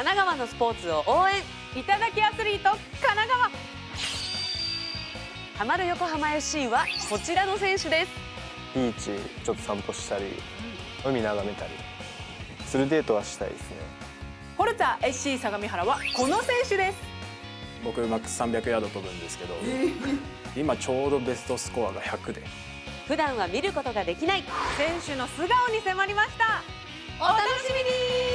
神奈川のスポーツを応援、 いただきアスリート神奈川。 ハマる横浜 FC はこちらの選手です。 ビーチちょっと散歩したり、海眺めたりするデートはしたいですね。 フォルツァ SC 相模原はこの選手です。 僕マックス300ヤード飛ぶんですけど、今ちょうどベストスコアが100で、 普段は見ることができない選手の素顔に迫りました。お楽しみに。